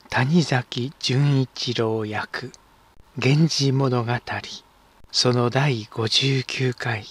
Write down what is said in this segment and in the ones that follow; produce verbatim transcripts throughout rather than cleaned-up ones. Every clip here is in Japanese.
谷崎潤一郎役源氏物語そのだいごじゅうきゅうかい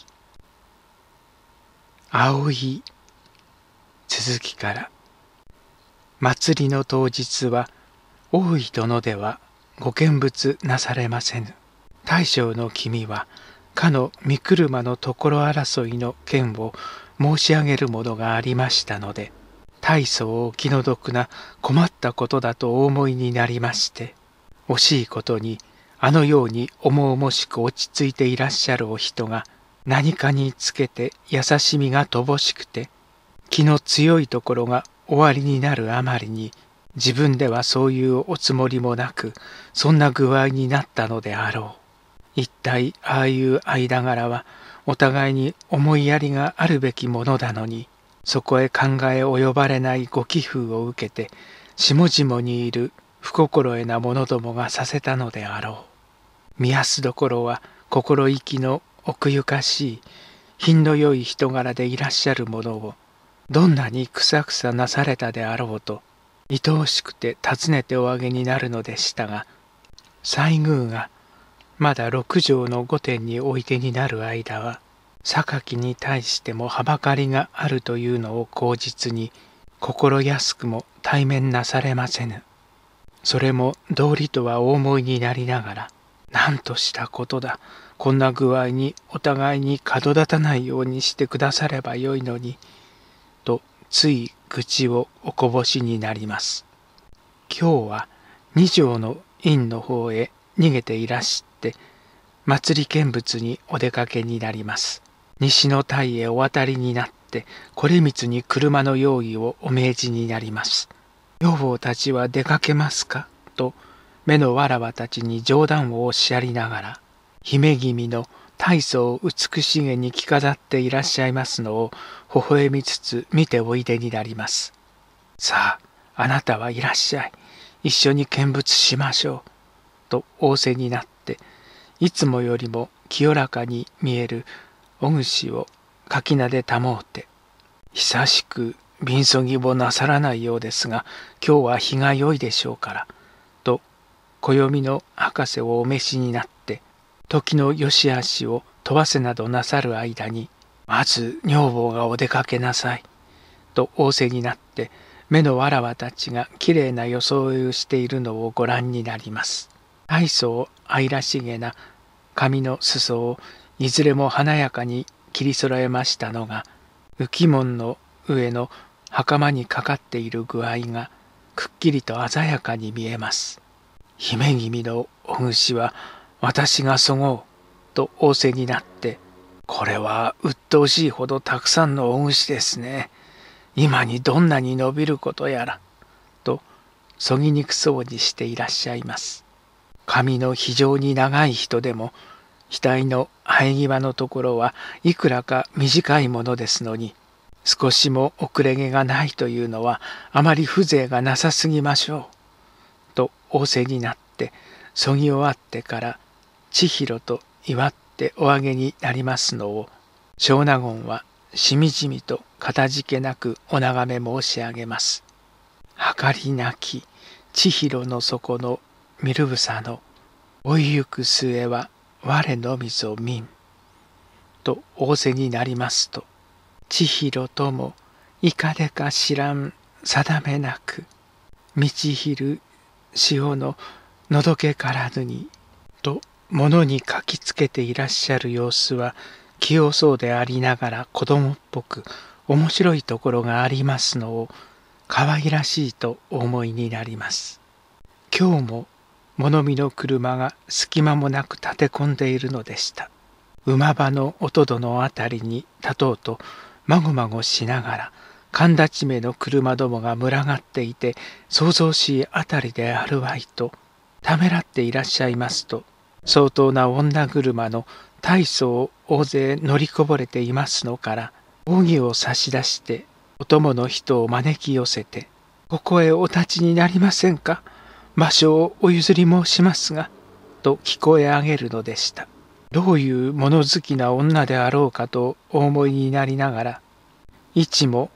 葵続きから。祭りの当日は大井殿ではご見物なされませぬ。大将の君はかの御車のところ争いの件を申し上げるものがありましたので、大層お気の毒な困ったことだとお思いになりまして、惜しいことにあのように重々しく落ち着いていらっしゃるお人が何かにつけて優しみが乏しくて気の強いところが終わりになるあまりに、自分ではそういうおつもりもなくそんな具合になったのであろう。一体ああいう間柄はお互いに思いやりがあるべきものだのに、そこへ考え及ばれないご寄付を受けて下々にいる不心得な者どもがさせたのであろう。見やすどころは心意気の奥ゆかしい品の良い人柄でいらっしゃる者をどんなにくさくさなされたであろうと愛おしくて尋ねておあげになるのでしたが、西宮がまだ六畳の御殿においでになる間は榊に対してもはばかりがあるというのを口実に心安くも対面なされませぬ。それも道理とはお思いになりながら、なんとしたことだ、こんな具合にお互いに角立たないようにしてくださればよいのにとつい愚痴をおこぼしになります。今日は二条の院の方へ逃げていらして祭り見物にお出かけになります。西の鯛へお渡りになってこれみつに車の用意をお命じになります。女房たちは出かけますかと目のわらわたちに冗談をおっしゃりながら、姫君の大層美しげに着飾っていらっしゃいますのを微笑みつつ見ておいでになります。さあ、あなたはいらっしゃい。一緒に見物しましょう。と仰せになって、いつもよりも清らかに見えるお串を垣名で保うて、久しく便そぎをなさらないようですが、今日は日が良いでしょうから、と暦の博士をお召しになって、時の良し悪しを問わせなどなさる間に、まず女房がお出かけなさい、と仰せになって、目のわらわたちがきれいな装いをしているのをご覧になります。大層愛らしげな髪の裾をいずれも華やかに切り揃えましたのが、浮門の上の袴にかかっている具合がくっきりと鮮やかに見えます。姫君のお串は私がそごうと仰せになって、これは鬱陶しいほどたくさんのお串ですね。今にどんなに伸びることやらとそぎにくそうにしていらっしゃいます。髪の非常に長い人でも額の生え際のところはいくらか短いものですのに、少しも遅れ毛がないというのはあまり風情がなさすぎましょうと仰せになって、そぎ終わってから千尋と祝っておあげになりますのを小納言はしみじみとかたじけなくお眺め申し上げます。はかりなき千尋の底の見るぶさの追いゆく末は我のみぞ見んと仰せになりますと、千尋ともいかでか知らん定めなく道昼潮ののどけからぬにと物に書きつけていらっしゃる様子は器用そうでありながら子供っぽく面白いところがありますのを可愛らしいとお思いになります。今日も物見の車が隙間もなく立て込んでいるのでした。馬場の音戸のあたりに立とうとまごまごしながら神立ち目の車どもが群がっていて騒々しいあたりであるわいとためらっていらっしゃいますと、相当な女車の大層大勢乗りこぼれていますのから扇を差し出してお供の人を招き寄せて、ここへお立ちになりませんか、場所をお譲り申しますがと聞こえ上げるのでした。どういう物好きな女であろうかとお思いになりながら、いちも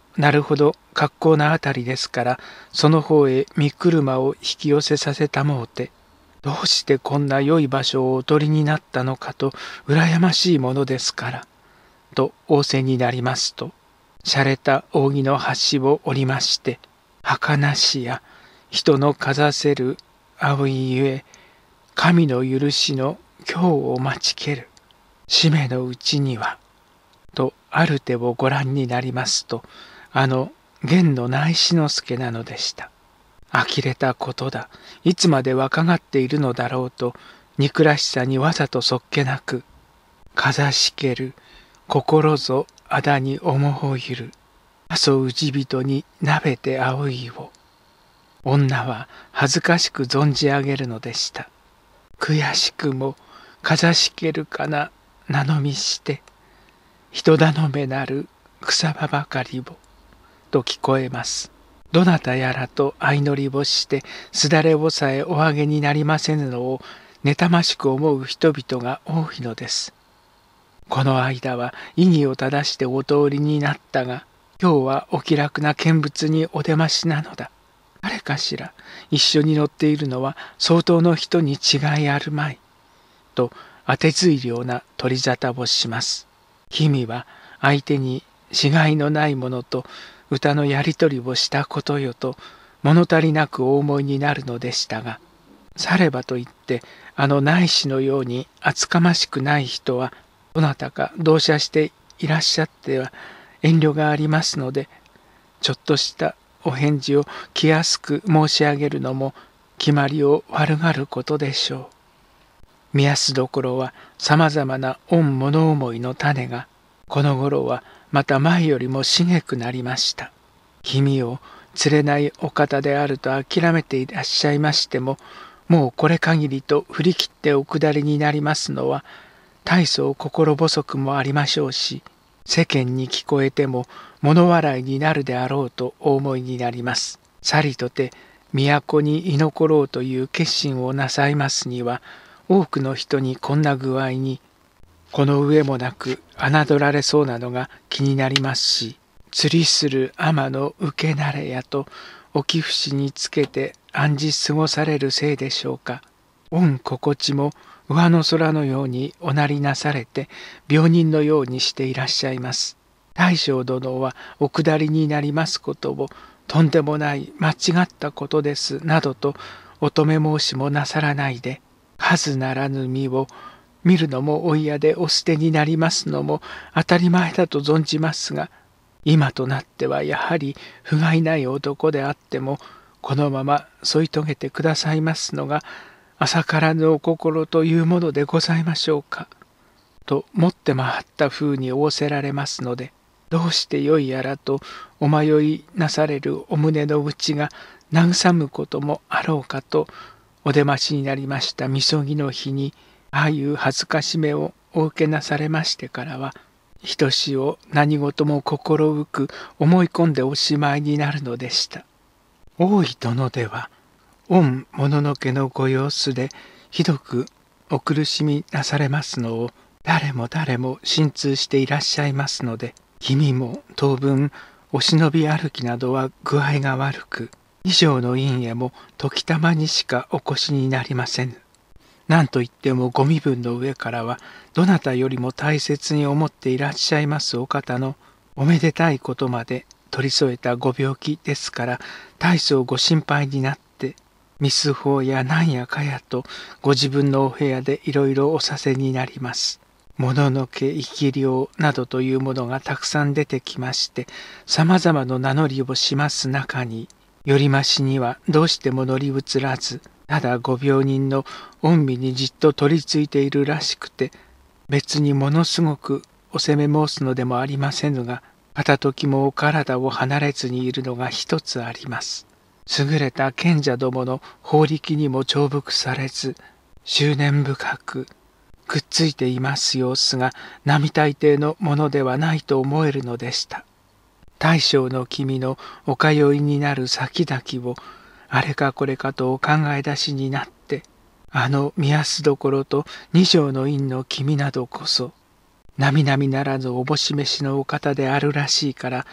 なるほど格好なあたりですから、その方へ身車を引き寄せさせたもうて、どうしてこんな良い場所をお取りになったのかと羨ましいものですから、と仰せになりますと、洒落た扇の端を折りまして、儚しや人のかざせる葵ゆえ、神の許しの今日を待ちける。しめのうちには、とある手をご覧になりますと、あの源の内志之助なのでした。呆れたことだ。いつまで若がっているのだろうと、憎らしさにわざとそっけなく、かざしける、心ぞあだに思うゆる、あそうじ人になべて葵を。女は恥ずかしく存じ上げるのでした。悔しくもかざしけるかな名のみして、人頼めなる草葉ばかりを、と聞こえます。どなたやらと相乗りをして、すだれをさえお上げになりませぬのを、妬ましく思う人々が多いのです。この間は意義を正してお通りになったが、今日はお気楽な見物にお出ましなのだ。誰かしら、一緒に乗っているのは相当の人に違いあるまい。と当てずいりょうな取り沙汰をします。君は相手に違いのないものと歌のやり取りをしたことよと物足りなくお思いになるのでしたが、さればといってあの内視のように厚かましくない人はどなたか同社していらっしゃっては遠慮がありますので、ちょっとしたお返事を気安く申し上げるのも決まりを悪がることでしょう。見やすどころはさまざまな御物思いの種がこの頃はまた前よりも茂くなりました。君を連れないお方であると諦めていらっしゃいましても、もうこれ限りと振り切ってお下りになりますのは大層心細くもありましょうし、世間に聞こえても物笑いになるであろうとお思いになります。さりとて都に居残ろうという決心をなさいますには、多くの人にこんな具合にこの上もなく侮られそうなのが気になりますし、釣りする天の受けなれやと置き節につけて暗示過ごされるせいでしょうか。御心地も上の空のようにおなりなされて病人のようにしていらっしゃいます。大将殿はお下りになりますことをとんでもない間違ったことですなどとお止め申しもなさらないで、数ならぬ身を見るのもお嫌でお捨てになりますのも当たり前だと存じますが、今となってはやはり不甲斐ない男であってもこのまま添い遂げてくださいますのが浅からぬお心というものでございましょうか。と持って回った風に仰せられますので、どうしてよいやらとお迷いなされるお胸の内が慰むこともあろうかと、お出ましになりましたみそぎの日にああいう恥ずかしめをお受けなされましてからは、ひとしを何事も心浮く思い込んでおしまいになるのでした。大井殿では御もののけのご様子でひどくお苦しみなされますのを誰も誰も心痛していらっしゃいますので、君も当分お忍び歩きなどは具合が悪く、以上の院へも時たまにしかお越しになりませぬ。なんといってもご身分の上からはどなたよりも大切に思っていらっしゃいますお方のおめでたいことまで取り添えたご病気ですから、大層ご心配になってミス法やなんやかやとご自分のお部屋でいろいろおさせになります。もののけ生き量などというものがたくさん出てきまして、さまざまな名乗りをします中に、よりましにはどうしても乗り移らず、ただご病人の御身にじっと取り付いているらしくて、別にものすごくお責め申すのでもありませぬが、片時もお体を離れずにいるのが一つあります。優れた賢者どもの法力にも重複されず、執念深くくっついています様子が並大抵のものではないと思えるのでした。大将の君のお通いになる先々をあれかこれかとお考え出しになって、あの見やすどころと二条の院の君などこそ並々ならぬおぼし召しのお方であるらしいから、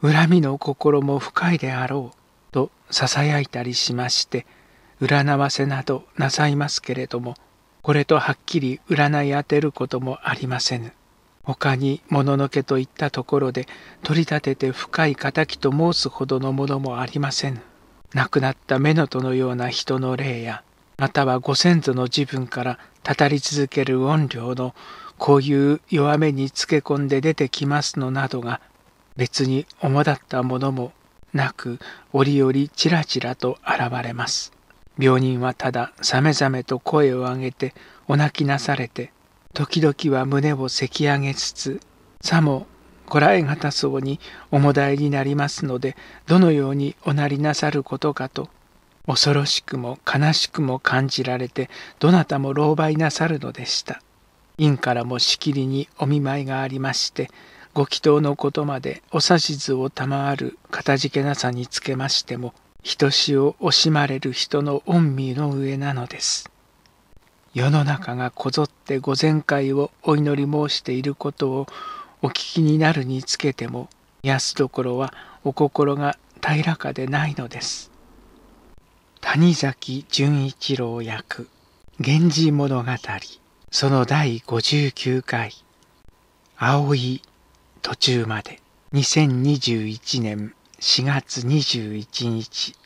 恨みの心も深いであろうとささやいたりしまして、占わせなどなさいますけれども、これとはっきり占い当てることもありませぬ。他にもののけといったところで取り立てて深い仇と申すほどのものもありませぬ。亡くなった乳母のような人の霊や、またはご先祖の自分からたたり続ける怨霊のこういう弱めにつけ込んで出てきますのなどが、別に主だったものもなく、折々ちらちらと現れます。病人はたださめざめと声を上げてお泣きなされて、時々は胸をせき上げつつ、さもこらえがたそうにおもだえになりますので、どのようにおなりなさることかと、恐ろしくも悲しくも感じられて、どなたも狼狽なさるのでした。院からもしきりにお見舞いがありまして、ご祈祷のことまでお指図を賜るかたじけなさにつけましても、ひとしを惜しまれる人の御身の上なのです。世の中がこぞってご全快をお祈り申していることをお聞きになるにつけても、癒すところはお心が平らかでないのです。谷崎潤一郎役源氏物語、そのだいごじゅうきゅうかい、葵途中まで、にせんにじゅういちねんしがつにじゅういちにち。